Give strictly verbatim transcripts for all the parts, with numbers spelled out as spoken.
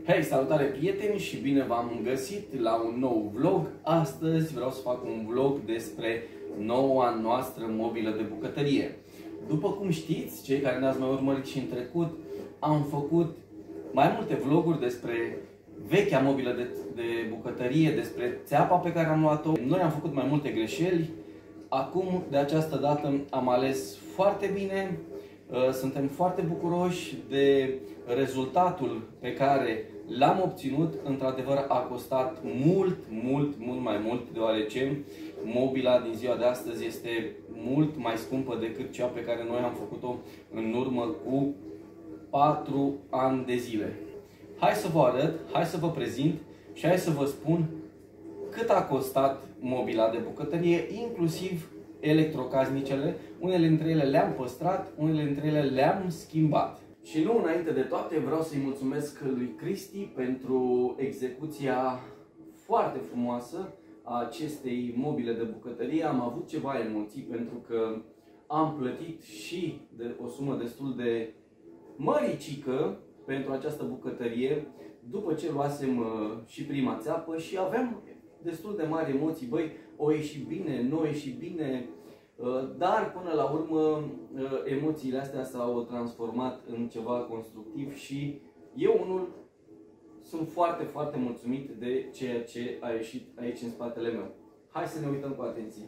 Hei, salutare prieteni și bine v-am găsit la un nou vlog. Astăzi vreau să fac un vlog despre noua noastră mobilă de bucătărie. După cum știți, cei care ne-ați mai urmărit și în trecut, am făcut mai multe vloguri despre vechea mobilă de, de bucătărie, despre țeapa pe care am luat-o. Noi am făcut mai multe greșeli. Acum, de această dată, am ales foarte bine. Suntem foarte bucuroși de rezultatul pe care l-am obținut. Într-adevăr, a costat mult, mult, mult mai mult, deoarece mobila din ziua de astăzi este mult mai scumpă decât cea pe care noi am făcut-o în urmă cu patru ani de zile. Hai să vă arăt, hai să vă prezint și hai să vă spun cât a costat mobila de bucătărie, inclusiv electrocasnicele. Unele dintre ele le-am păstrat, unele dintre ele le-am schimbat. Și nu înainte de toate, vreau să-i mulțumesc lui Cristi pentru execuția foarte frumoasă a acestei mobile de bucătărie. Am avut ceva emoții pentru că am plătit și de o sumă destul de măricică pentru această bucătărie, după ce luasem și prima țeapă și aveam destul de mari emoții. Băi, o ieși bine, nu o ieși bine, dar până la urmă emoțiile astea s-au transformat în ceva constructiv și eu unul sunt foarte, foarte mulțumit de ceea ce a ieșit aici în spatele meu. Hai să ne uităm cu atenție.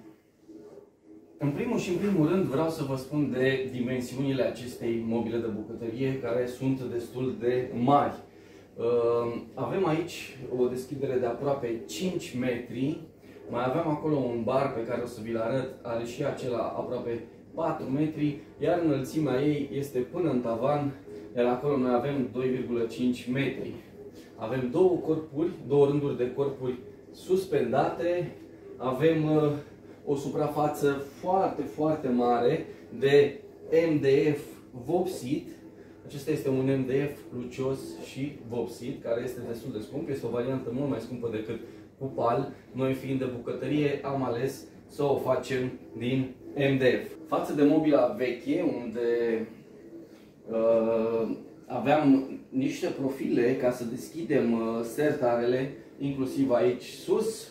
În primul și în primul rând vreau să vă spun de dimensiunile acestei mobile de bucătărie, care sunt destul de mari. Avem aici o deschidere de aproape cinci metri. Mai avem acolo un bar pe care o să vi-l arăt, are și acela aproape patru metri, iar înălțimea ei este până în tavan, iar acolo noi avem doi virgulă cinci metri. Avem două corpuri, două rânduri de corpuri suspendate, avem uh, o suprafață foarte, foarte mare de M D F vopsit. Acesta este un M D F lucios și vopsit, care este destul de scump, este o variantă mult mai scumpă decât cu pal. Noi, fiind de bucătărie, am ales să o facem din M D F. Față de mobila veche, unde uh, aveam niște profile ca să deschidem uh, sertarele, inclusiv aici sus,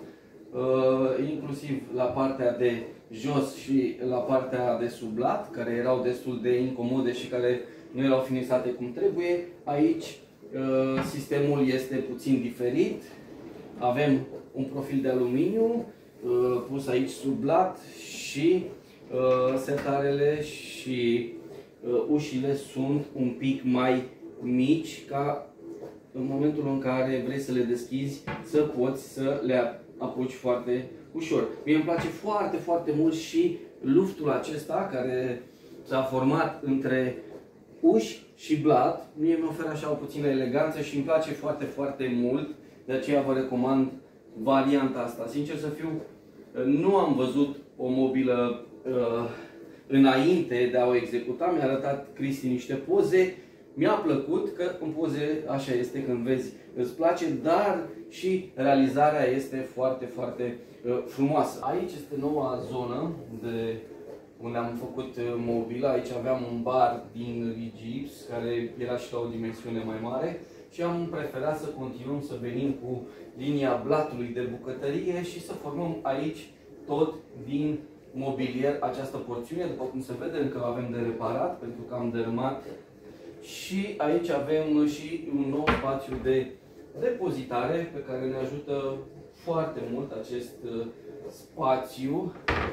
uh, inclusiv la partea de jos și la partea de sub lat, care erau destul de incomode și care nu erau finisate cum trebuie. Aici uh, sistemul este puțin diferit. Avem un profil de aluminiu uh, pus aici sub lat și uh, sertarele și uh, ușile sunt un pic mai mici, ca în momentul în care vrei să le deschizi să poți să le apuci foarte ușor. Mie îmi place foarte, foarte mult și luftul acesta care s-a format între uși și blat. Mie mi oferă așa o puțină eleganță și îmi place foarte, foarte mult. De aceea vă recomand varianta asta. Sincer să fiu, nu am văzut o mobilă uh, înainte de a o executa. Mi-a arătat Cristi niște poze. Mi-a plăcut că în poze așa este, când vezi îți place, dar și realizarea este foarte, foarte uh, frumoasă. Aici este noua zonă de unde am făcut mobila. Aici aveam un bar din rigips care era și la o dimensiune mai mare. Și am preferat să continuăm să venim cu linia blatului de bucătărie și să formăm aici tot din mobilier această porțiune. După cum se vede, încă avem de reparat pentru că am dărâmat. Și aici avem și un nou spațiu de depozitare pe care ne ajută foarte mult acest spațiu.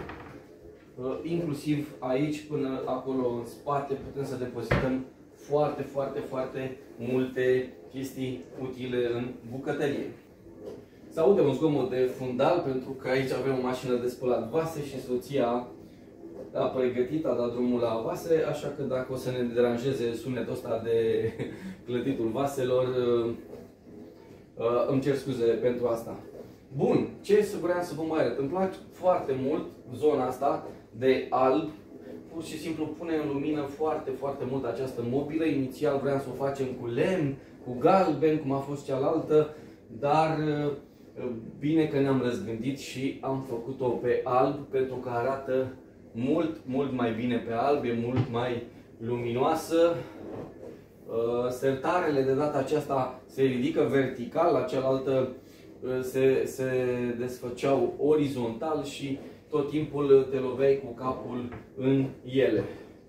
Inclusiv aici până acolo în spate putem să depozităm foarte, foarte, foarte multe chestii utile în bucătărie. Se aude un zgomot de fundal pentru că aici avem o mașină de spălat vase și soția a pregătit, a dat drumul la vase, așa că dacă o să ne deranjeze sunetul ăsta de clătitul vaselor, îmi cer scuze pentru asta. Bun, ce să vreau să vă mai arăt? Îmi place foarte mult zona asta de alb. Pur și simplu pune în lumină foarte, foarte mult această mobilă. Inițial vreau să o facem cu lemn, cu galben, cum a fost cealaltă, dar bine că ne-am răzgândit și am făcut-o pe alb, pentru că arată mult, mult mai bine pe alb, e mult mai luminoasă. Sertarele de data aceasta se ridică vertical, la cealaltă se, se desfăceau orizontal și tot timpul te loveai cu capul în ele.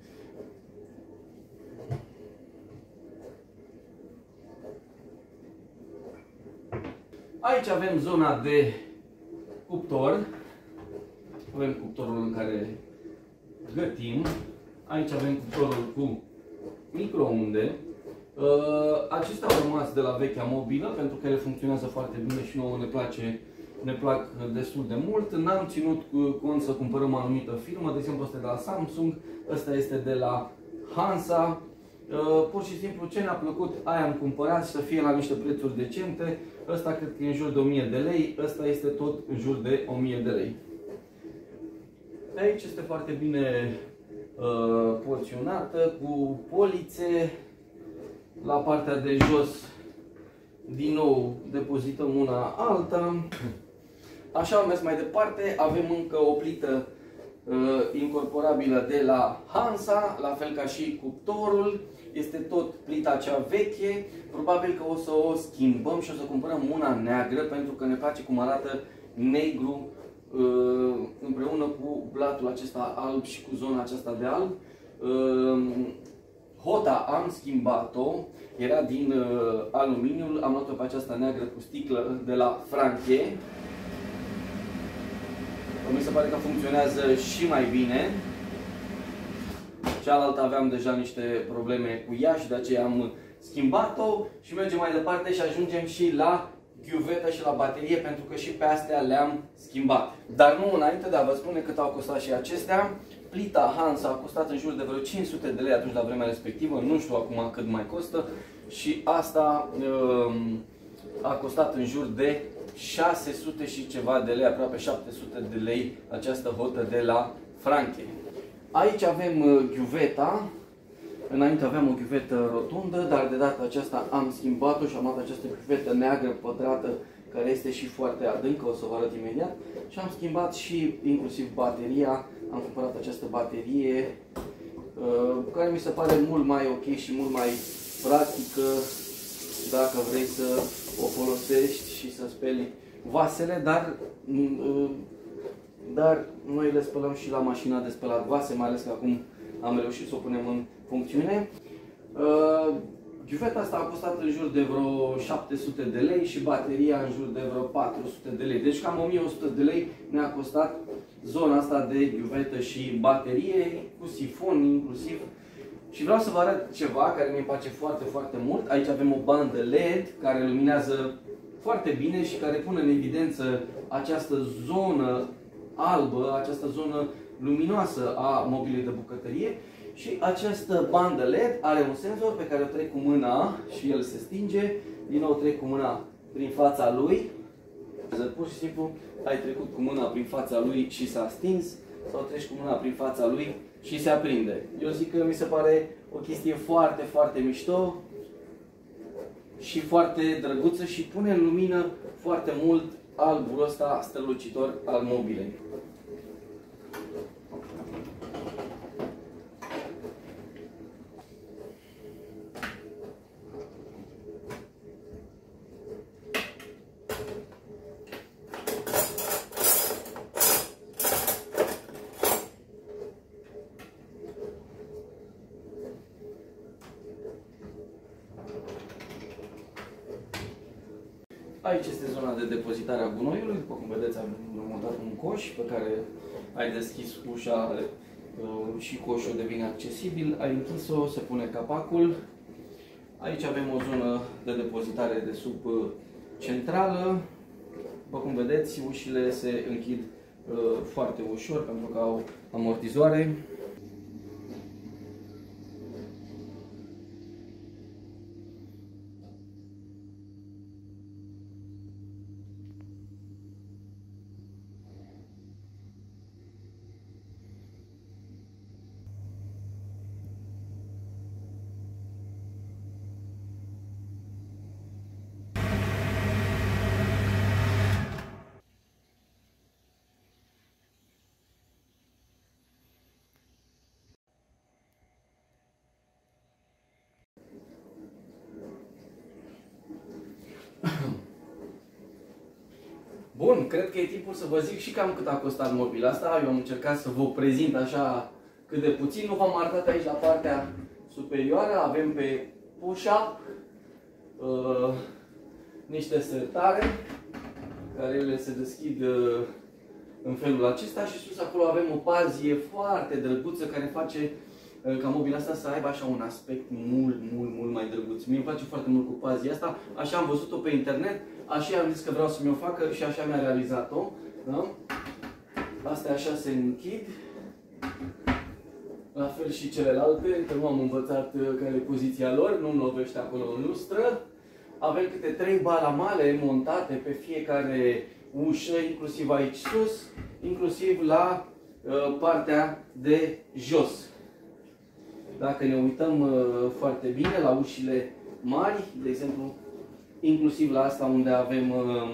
Aici avem zona de cuptor. Avem cuptorul în care gătim. Aici avem cuptorul cu microunde. Acestea au rămas de la vechea mobilă pentru că ele funcționează foarte bine și nouă ne place, ne plac destul de mult. N-am ținut cont să cumpărăm o anumită firmă, de exemplu ăsta de la Samsung, ăsta este de la Hansa. Pur și simplu ce ne-a plăcut, aia am cumpărat, să fie la niște prețuri decente. Ăsta cred că e în jur de o mie de lei, ăsta este tot în jur de o mie de lei. De aici este foarte bine uh, porționată, cu polițe. La partea de jos, din nou, depozităm una alta. Așa am mers mai departe, avem încă o plită uh, incorporabilă de la Hansa, la fel ca și cuptorul. Este tot plita cea veche. Probabil că o să o schimbăm și o să cumpărăm una neagră, pentru că ne place cum arată negru uh, împreună cu blatul acesta alb și cu zona aceasta de alb. Uh, Hota am schimbat-o, era din uh, aluminiu, am luat-o pe aceasta neagră cu sticlă de la Franche. Mi se pare că funcționează și mai bine. Cealaltă aveam deja niște probleme cu ea și de aceea am schimbat-o și mergem mai departe și ajungem și la ghiuvetă și la baterie, pentru că și pe astea le-am schimbat. Dar nu înainte de a vă spune cât au costat și acestea. Plita Hansa a costat în jur de vreo cinci sute de lei atunci la vremea respectivă, nu știu acum cât mai costă. Și asta um, a costat în jur de șase sute și ceva de lei, aproape șapte sute de lei, această hotă de la Franche. Aici avem uh, ghiuveta. Înainte aveam o ghiuvetă rotundă, dar de data aceasta am schimbat-o și am luat această ghiuvetă neagră pătrată, care este și foarte adâncă, o să vă arăt imediat. Și am schimbat și inclusiv bateria. Am cumpărat această baterie, care mi se pare mult mai ok și mult mai practică dacă vrei să o folosești și să speli vasele, dar, dar noi le spălăm și la mașina de spălat vase, mai ales că acum am reușit să o punem în funcțiune. Ghiuveta asta a costat în jur de vreo șapte sute de lei și bateria în jur de vreo patru sute de lei. Deci cam o mie o sută de lei ne-a costat zona asta de ghiuvetă și baterie, cu sifon inclusiv. Și vreau să vă arăt ceva care mi-e place foarte, foarte mult. Aici avem o bandă L E D care luminează foarte bine și care pune în evidență această zonă albă, această zonă luminoasă a mobilei de bucătărie. Și această bandă L E D are un senzor pe care o trec cu mâna și el se stinge. Din nou trec cu mâna prin fața lui. Pur și simplu ai trecut cu mâna prin fața lui și s-a stins, sau treci cu mâna prin fața lui și se aprinde. Eu zic că mi se pare o chestie foarte, foarte mișto și foarte drăguță și pune în lumină foarte mult albul ăsta strălucitor al mobilei. Aici este zona de depozitare a gunoiului. După cum vedeți, am montat un coș pe care ai deschis ușa și coșul devine accesibil. Ai închis-o, se pune capacul. Aici avem o zonă de depozitare de sub centrală. După cum vedeți, ușile se închid foarte ușor pentru că au amortizoare. Bun, cred că e timpul să vă zic și cam cât a costat mobila asta. Eu am încercat să vă prezint așa cât de puțin. Nu v-am arătat aici la partea superioară. Avem pe push-up uh, niște sertare care ele se deschid uh, în felul acesta și sus acolo avem o pazie foarte drăguță care face uh, ca mobila asta să aibă așa un aspect mult, mult, mult mai drăguț. Mie îmi place foarte mult cu pazia asta. Așa am văzut-o pe internet, așa am zis că vreau să mi-o facă și așa mi-a realizat-o. Da? Astea așa se închid. La fel și celelalte, că nu am învățat care e poziția lor, nu-mi lovește acolo în lustră. Avem câte trei balamale montate pe fiecare ușă, inclusiv aici sus, inclusiv la uh, partea de jos. Dacă ne uităm uh, foarte bine la ușile mari, de exemplu, inclusiv la asta unde avem uh,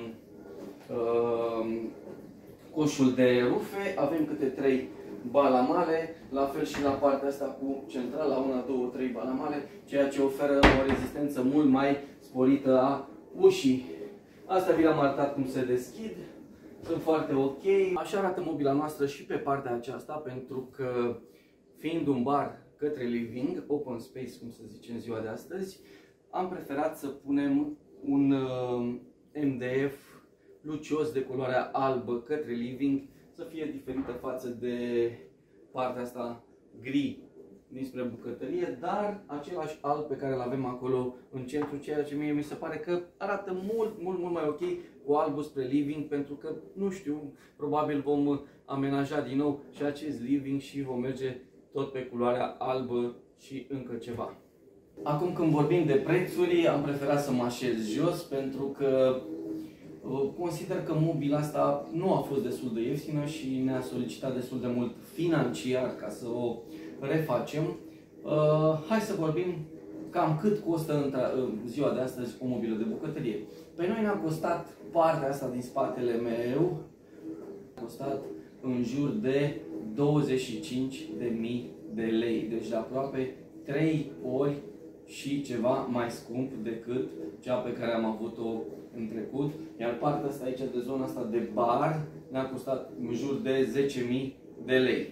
uh, coșul de rufe, avem câte trei balamale, la fel și la partea asta cu centrala, una, două, trei balamale, ceea ce oferă o rezistență mult mai sporită a ușii. Asta vi l-am arătat cum se deschid, sunt foarte ok. Așa arată mobila noastră și pe partea aceasta, pentru că fiind un bar către living, open space, cum se zice în ziua de astăzi, am preferat să punem un uh, M D F lucios de culoarea albă către living, să fie diferită față de partea asta gri dinspre bucătărie, dar același alb pe care îl avem acolo în centru, ceea ce mie mi se pare că arată mult, mult, mult mai ok cu albul spre living, pentru că, nu știu, probabil vom amenaja din nou și acest living și vom merge tot pe culoarea albă și încă ceva. Acum când vorbim de prețuri, am preferat să mă așez jos, pentru că consider că mobila asta nu a fost destul de ieftină și ne-a solicitat destul de mult financiar ca să o refacem. Uh, hai să vorbim cam cât costă în ziua de astăzi o mobilă de bucătărie. Pe noi ne-a costat partea asta din spatele meu, a costat în jur de douăzeci și cinci de mii de lei, deci de aproape trei ori și ceva mai scump decât cea pe care am avut-o în trecut. Iar partea asta aici, de zona asta de bar, ne-a costat în jur de zece mii de lei.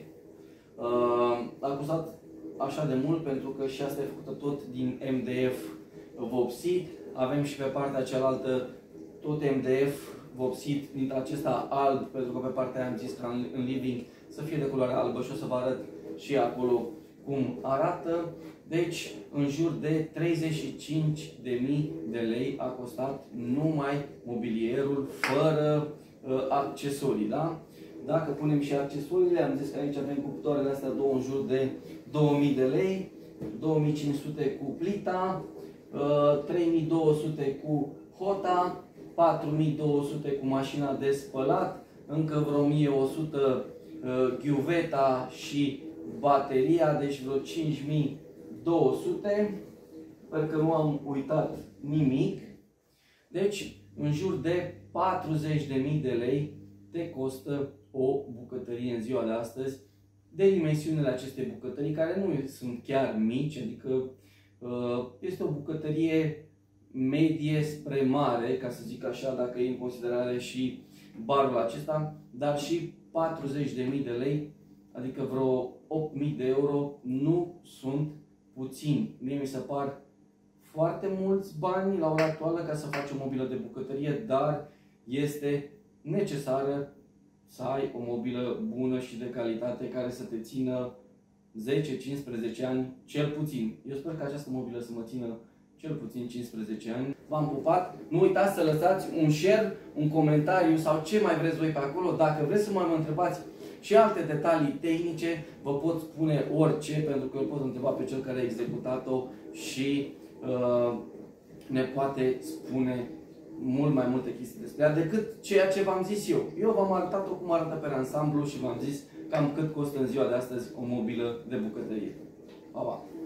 Uh, a costat așa de mult pentru că și asta e făcută tot din M D F vopsit. Avem și pe partea cealaltă tot M D F vopsit din acesta alb, pentru că pe partea aia am zis că în living să fie de culoare albă și o să vă arăt și acolo cum arată. Deci, în jur de treizeci și cinci de mii de lei a costat numai mobilierul, fără uh, accesorii, da? Dacă punem și accesoriile, am zis că aici avem cuptoarele astea două în jur de două mii de lei, două mii cinci sute cu plita, uh, trei mii două sute cu hota, patru mii două sute cu mașina de spălat, încă vreo o mie o sută uh, ghiuveta și bateria, deci vreo cinci mii două sute. Sper că nu am uitat nimic. Deci, în jur de patruzeci de mii de lei te costă o bucătărie în ziua de astăzi, de dimensiunile acestei bucătării, care nu sunt chiar mici, adică este o bucătărie medie spre mare, ca să zic așa, dacă e în considerare și barul acesta, dar și patruzeci de mii de lei, adică vreo opt mii de euro, nu sunt puțini. Mie mi se par foarte mulți bani la ora actuală ca să faci o mobilă de bucătărie, dar este necesară să ai o mobilă bună și de calitate care să te țină zece cincisprezece ani, cel puțin. Eu sper că această mobilă să mă țină cel puțin cincisprezece ani. V-am pupat. Nu uitați să lăsați un share, un comentariu sau ce mai vreți voi pe acolo. Dacă vreți să mai mă întrebați și alte detalii tehnice, vă pot spune orice, pentru că îl pot întreba pe cel care a executat-o și uh, ne poate spune mult mai multe chestii despre ea decât ceea ce v-am zis eu. Eu v-am arătat-o cum arată pe ansamblu și v-am zis cam cât costă în ziua de astăzi o mobilă de bucătărie. Pa, pa!